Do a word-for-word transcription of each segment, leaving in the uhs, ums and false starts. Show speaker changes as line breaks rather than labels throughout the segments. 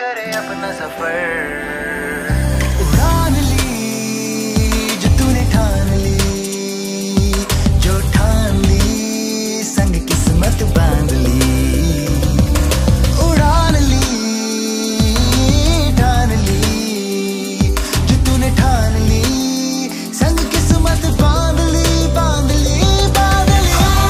करे अपना सफर। उड़ान ली जो तूने ठान ली, जो ठान ली संग किस्मत बांध ली। उड़ान ली ठान ली जो तूने ठान ली, संग किस्मत बांध ली बांध ली बांध ली।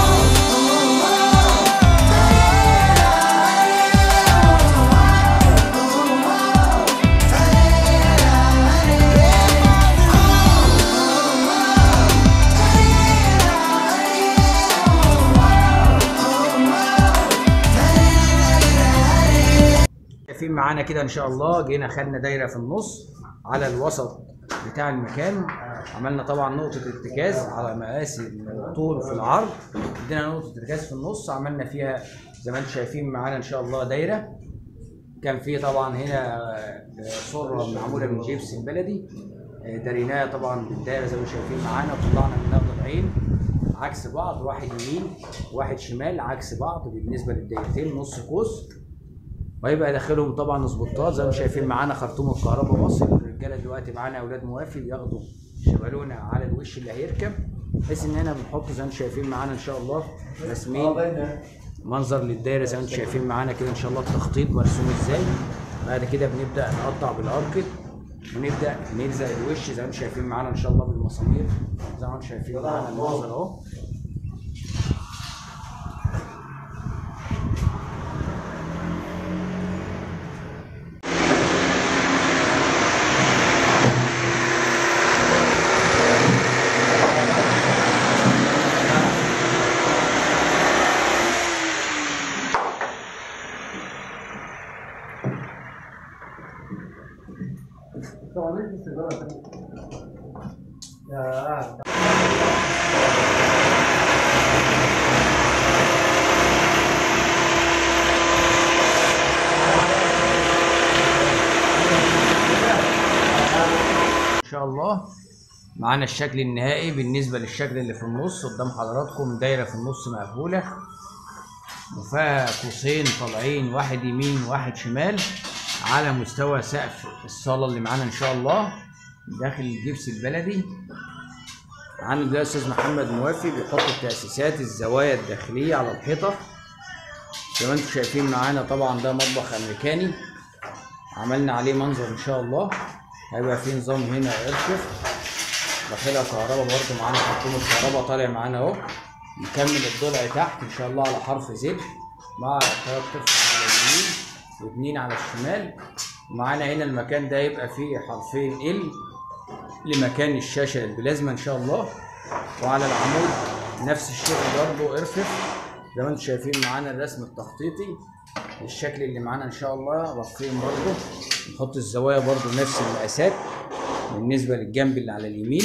شايفين معانا كده ان شاء الله. جينا خدنا دايره في النص على الوسط بتاع المكان، عملنا طبعا نقطه ارتكاز على مقاس الطول في العرض، ادينا نقطه ارتكاز في النص، عملنا فيها زي ما انتم شايفين معانا ان شاء الله دايره. كان في طبعا هنا صوره معموله من جيبسم بلدي، داريناها طبعا بالدايره زي ما انتم شايفين معانا، وطلعنا منها ضلعين عكس بعض، واحد يمين وواحد شمال عكس بعض بالنسبه للدايرتين نص قوس، وهيبقى داخلهم طبعا سبوتات زي ما شايفين معانا. خرطوم الكهرباء واصل. الرجاله دلوقتي معانا اولاد موافي بياخدوا شبالونه على الوش اللي هيركب، بحيث ان هنا بنحط زي ما انتم شايفين معانا ان شاء الله رسمين منظر للدايره زي ما انتم شايفين معانا كده ان شاء الله. التخطيط مرسوم ازاي. بعد كده بنبدا نقطع بالاركت ونبدا نلزق الوش زي ما انتم شايفين معانا ان شاء الله بالمسامير زي ما انتم شايفين معانا المنظر اهو. ان شاء الله معانا الشكل النهائي بالنسبه للشكل اللي في النص قدام حضراتكم. دايره في النص مقفوله وفيها قوسين طالعين، واحد يمين وواحد شمال، على مستوى سقف الصاله اللي معانا ان شاء الله داخل الجبس البلدي. معانا ده استاذ محمد موافي بيحط التاسيسات الزوايا الداخليه على الحيطه زي ما انتم شايفين معانا. طبعا ده مطبخ امريكاني عملنا عليه منظر ان شاء الله. هيبقى في نظام هنا ارشف داخلها كهرباء برده معانا، خرطوم الكهرباء طالع معانا اهو. نكمل الضلع تحت ان شاء الله على حرف زد مع ثلاث طفل على اليمين واثنين على الشمال. ومعانا هنا المكان ده يبقى فيه حرفين ال لمكان الشاشه البلازما ان شاء الله. وعلى العمود نفس الشكل برضه ارفف زي ما انتم شايفين معانا الرسم التخطيطي الشكل اللي معانا ان شاء الله. رفين برضه نحط الزوايا برضه نفس المقاسات بالنسبه للجنب اللي على اليمين.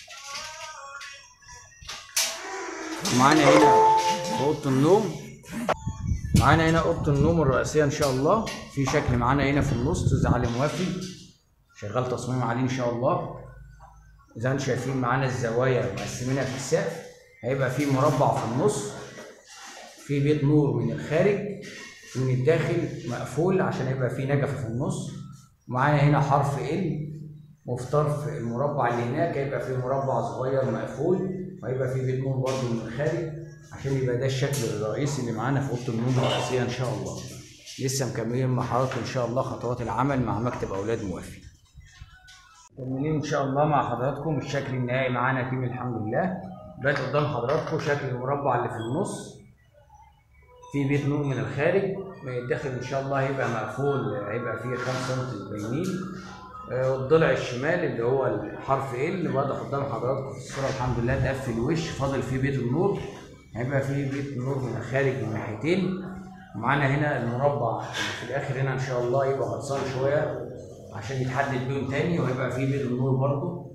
معانا هنا اوضه النوم، معانا هنا اوضه النوم الرئيسيه ان شاء الله. في شكل معانا هنا في النص استاذ علي موافي شغال تصميم عليه ان شاء الله. زي ما انتم شايفين معانا الزوايا مقسمينها في السقف. هيبقى في مربع في النص، في بيت نور من الخارج ومن الداخل مقفول عشان يبقى في نجفه في النص. معانا هنا حرف ال، وفي طرف المربع اللي هناك هيبقى في مربع صغير مقفول، وهيبقى في بيت نور برضه من الخارج عشان يبقى ده الشكل الرئيسي اللي معانا في اوضه النوم الرئيسيه ان شاء الله. لسه مكملين مع حضراتكم ان شاء الله خطوات العمل مع مكتب اولاد موافي. مكملين ان شاء الله مع حضراتكم الشكل النهائي معانا فيه الحمد لله. بقت قدام حضراتكم شكل المربع اللي في النص، في بيت نور من الخارج، من الداخل ان شاء الله هيبقى مقفول، هيبقى فيه خمسة سم باينين. والضلع الشمال اللي هو الحرف ال واضح قدام حضراتكم في الصوره الحمد لله تقفل الوش، فاضل فيه بيت النور، هيبقى فيه بيت نور من الخارج من ناحيتين. ومعانا هنا المربع اللي في الاخر هنا ان شاء الله يبقى غطسان شويه عشان يتحدد لون تاني، وهيبقى فيه بيت النور برضه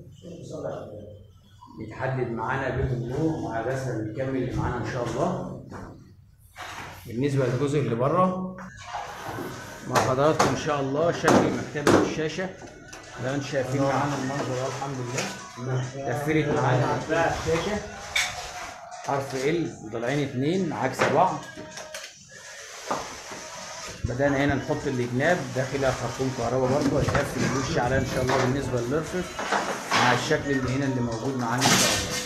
يتحدد معانا بيت النور مع الرسمه اللي بيكمل اللي معانا ان شاء الله. بالنسبه للجزء اللي بره مع حضراتكم ان شاء الله شكل مكتبه الشاشه زي ما انتم شايفين معانا المنظر الحمد لله. قفلت معانا الشاشه حرف ال ضلعين اتنين عكس بعض بدأنا هنا نحط الجناب داخلها خرطوم كهرباء برضه هيقفل الوش عليها ان شاء الله بالنسبه للرفرف مع الشكل اللي هنا اللي موجود معانا ان شاء الله.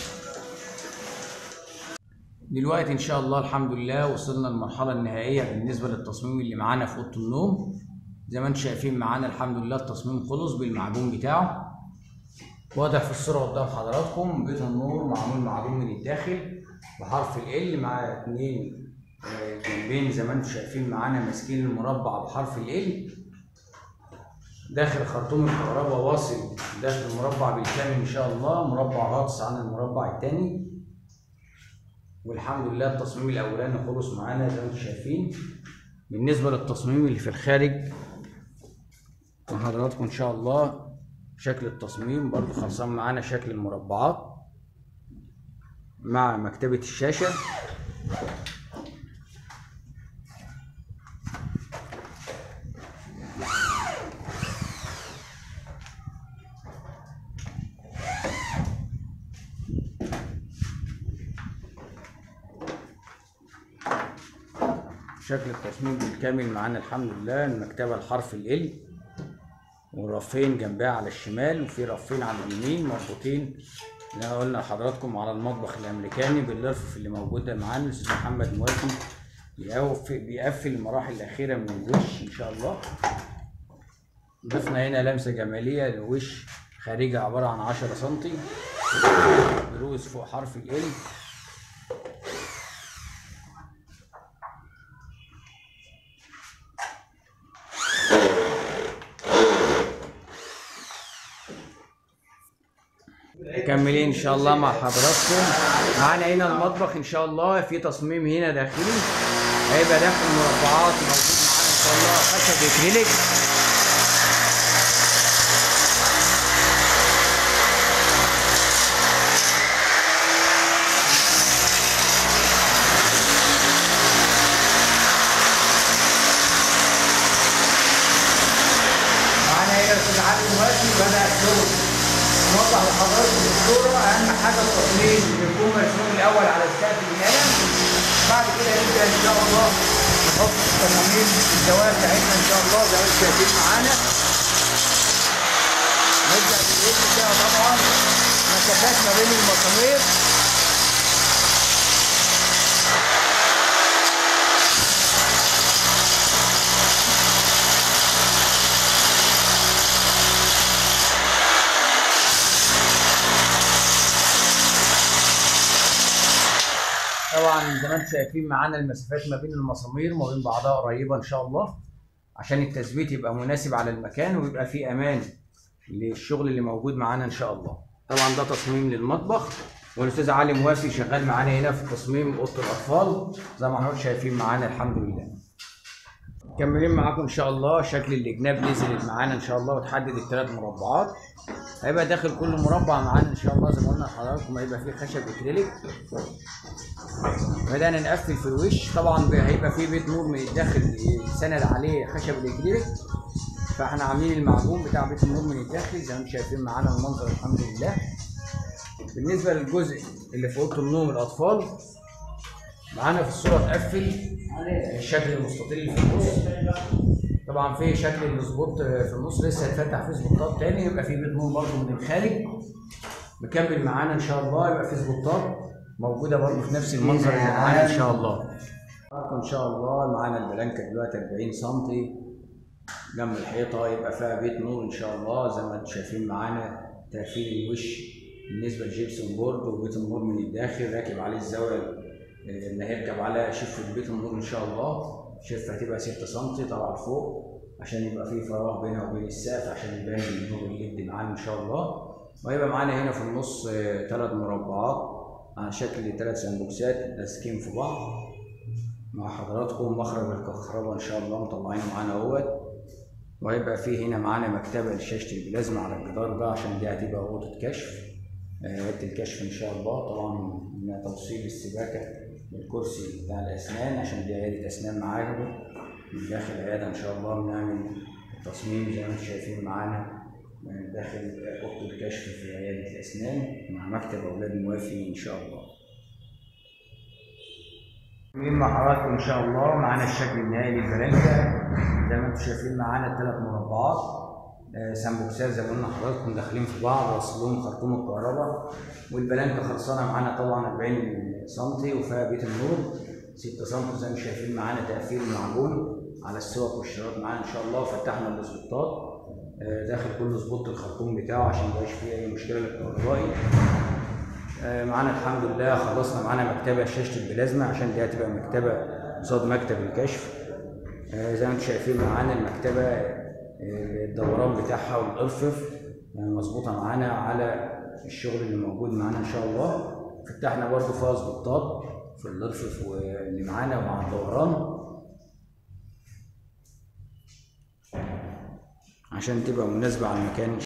دلوقتي ان شاء الله الحمد لله وصلنا للمرحله النهائيه بالنسبه للتصميم اللي معانا في اوضه النوم. زي ما انتم شايفين معانا الحمد لله التصميم خلص بالمعجون بتاعه، واضح في الصوره قدام حضراتكم. بيت النور معمول معجون من الداخل بحرف ال مع اتنين جنبين زي ما انتم شايفين معانا ماسكين المربع بحرف ال. داخل خرطوم الكهرباء واصل داخل المربع بالكامل ان شاء الله، مربع غاطس عن المربع الثاني. والحمد لله التصميم الاولاني خلص معانا زي ما انتم شايفين. بالنسبه للتصميم اللي في الخارج وحضراتكم ان شاء الله شكل التصميم برضو خلصان معانا شكل المربعات مع مكتبه الشاشه. شكل التصميم بالكامل معانا الحمد لله. المكتبه الحرف ال والرفين جنبها على الشمال وفي رفين على اليمين مربوطين اللي قلنا لحضراتكم على المطبخ الامريكاني بالرفف اللي موجوده معانا. الاستاذ محمد موافي بيقفل المراحل الاخيره من الوش ان شاء الله. ضفنا هنا لمسه جماليه للوش خارجي عباره عن عشرة سنتي بروز فوق حرف ال. مكملين ان شاء الله مع حضراتكم. معانا هنا المطبخ ان شاء الله في تصميم هنا داخلي هيبقى داخل مربعات موجود معانا ان شاء الله خشب اكريليك. معانا هنا الاستاذ علي موافي بدأ الشغل. نوضح لحضراتكم الصوره اهم حاجه التصميم يكون مرسوم الاول على السقف بالقلم، بعد كده نبدا ان شاء الله نحط التصاميم في الزوايا بتاعتنا ان شاء الله زي ما انتم شايفين معانا. نبدا بالايد كده طبعا مسافات ما بين المسامير. طبعا زي ما انتم شايفين معانا المسافات ما بين المسامير ما بين بعضها قريبه ان شاء الله عشان التثبيت يبقى مناسب على المكان ويبقى فيه امان للشغل اللي موجود معانا ان شاء الله. طبعا ده تصميم للمطبخ والاستاذ علي موافي شغال معانا هنا في تصميم اوضه الاطفال زي ما احنا شايفين معانا الحمد لله. مكملين معاكم ان شاء الله. شكل الجناب نزلت معانا ان شاء الله وتحدد الثلاث مربعات. هيبقى داخل كل مربع معانا ان شاء الله زي ما قلنا لحضراتكم هيبقى فيه خشب اكريليك. بدأنا نقفل في الوش. طبعا هيبقى فيه بيت نور من الداخل سند عليه خشب الاكريليك، فاحنا عاملين المعجون بتاع بيت النور من الداخل زي ما انتم شايفين معانا المنظر الحمد لله. بالنسبه للجزء اللي في اوضه النوم الاطفال معانا في الصوره تقفل الشكل المستطيل اللي في النص. طبعا في شكل السبوت في النص لسه هيتفتح فيه سبوتات تاني، يبقى في بيت نور برضه من الخارج مكمل معانا ان شاء الله. يبقى في سبوتات موجوده برضه في نفس المنظر اللي معانا ان شاء الله. ان شاء الله معانا البلانكه دلوقتي أربعين سنتي جنب الحيطه يبقى فيها بيت نور ان شاء الله زي ما انتم شايفين معانا. تقفيل الوش بالنسبه للجيبسون بورد وبيت النور من الداخل راكب عليه الزاويه اللي هيركب عليها شفه بيت النور ان شاء الله. شفه هتبقى ستة سنتي طالعه لفوق عشان يبقى في فراغ بينها وبين السقف عشان يبان النور اللي يدي معانا ان شاء الله. وهيبقى معانا هنا في النص ثلاث مربعات على شكل ثلاث سندوكسات لاسكين في بعض مع حضراتكم. مخرج الكهرباء ان شاء الله مطلعينه معانا اهوت. وهيبقى فيه هنا معانا مكتبه لشاشه البلازما على الجدار ده عشان دي هتبقى اوضه كشف عياده الكشف ان شاء الله. طبعا من توصيل السباكه للكرسي بتاع الاسنان عشان دي عياده اسنان معانا من داخل العياده ان شاء الله. بنعمل التصميم زي ما انتم شايفين معانا من داخل اوضه الكشف في عياده الاسنان مع مكتب اولاد موافي ان شاء الله. مع حضراتكم ان شاء الله معانا الشكل النهائي للبلانكه زي ما انتم شايفين معانا الثلاث مربعات آه سامبوكسات زي ما قلنا لحضراتكم داخلين في بعض، واصلهم خرطوم الكهرباء، والبلانكه خلصانه معانا طبعا أربعين سم وفيها بيت النور ستة سم زي ما شايفين معانا. تقفيل المعجون على السوق والشراط معانا ان شاء الله. وفتحنا الاسبوتات آه داخل كل سبوت الخرطوم بتاعه عشان ميبقاش فيه اي مشكله للكهربائي. آه معانا الحمد لله خلصنا معانا مكتبه شاشه البلازما عشان دي هتبقى مكتبه قصاد مكتب الكشف. آه زي ما انتم شايفين معانا المكتبه آه الدوران بتاعها والارفف يعني مظبوطه معانا على الشغل اللي موجود معانا ان شاء الله. فتحنا برضو فيها سبوتات في الارفف واللي معانا ومع الدوران عشان تبقى مناسبه على المكان.